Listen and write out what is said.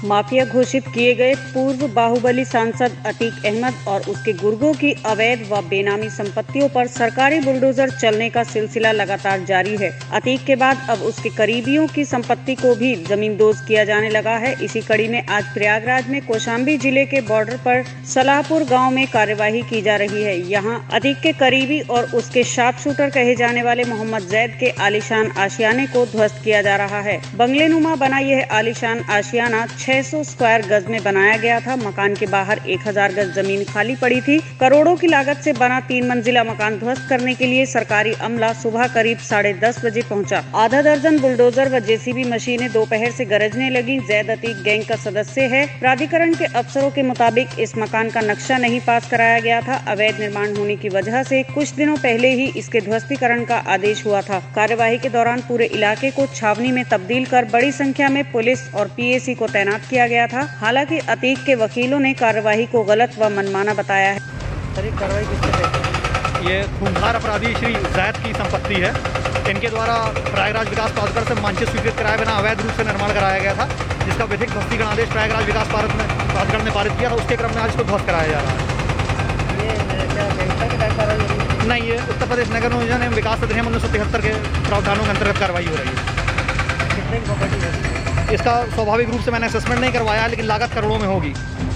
Mafia घोषित किए गए पूर्व बाहुबली सांसद अतीक अहमद और उसके गुर्गों की अवैध व बेनामी संपत्तियों पर सरकारी बुलडोजर चलने का सिलसिला लगातार जारी है। अतीक के बाद अब उसके करीबियों की संपत्ति को भी जमींदोज किया जाने लगा है। इसी कड़ी में आज प्रयागराज में कौशाम्बी जिले के बॉर्डर पर सलाहपुर गाँव में कार्यवाही की जा रही है। यहाँ अतीक के करीबी और उसके शार्प शूटर कहे जाने वाले मोहम्मद जैद के आलीशान आशियाने को ध्वस्त किया जा रहा है। बंगलेनुमा बना यह आलीशान आशियाना 600 स्क्वायर गज में बनाया गया था। मकान के बाहर 1000 गज जमीन खाली पड़ी थी। करोड़ों की लागत से बना 3 मंजिला मकान ध्वस्त करने के लिए सरकारी अमला सुबह करीब 10:30 बजे पहुंचा। आधा दर्जन बुलडोजर व जेसीबी मशीनें दोपहर से गरजने लगी। जैद अतीक गैंग का सदस्य है। प्राधिकरण के अफसरों के मुताबिक इस मकान का नक्शा नहीं पास कराया गया था। अवैध निर्माण होने की वजह से कुछ दिनों पहले ही इसके ध्वस्तीकरण का आदेश हुआ था। कार्यवाही के दौरान पूरे इलाके को छावनी में तब्दील कर बड़ी संख्या में पुलिस और पीएसी को तैनात किया गया था। हालांकि अतीक के वकीलों ने कार्यवाही को गलत व मनमाना बताया है। कार्रवाई किससे? ये खूंखार अपराधी श्री जैद की संपत्ति है। इनके द्वारा प्रयागराज विकास प्राधिकरण से मानचित्र स्वीकृत कराए बिना अवैध रूप से निर्माण कराया गया था, जिसका विधिक ध्वस्तीकरण आदेश प्रयागराज विकास प्राधिकरण ने पारित किया था। उसके क्रम में आज इसको ध्वस्त कराया जा रहा है। नहीं, ये उत्तर प्रदेश नगर नियोजन एवं विकास अधिनियम 1973 के प्रावधानों के अंतर्गत कार्रवाई हो रही है। कितने की प्रॉपर्टी है? इसका स्वाभाविक रूप से मैंने असेसमेंट नहीं करवाया, लेकिन लागत करोड़ों में होगी।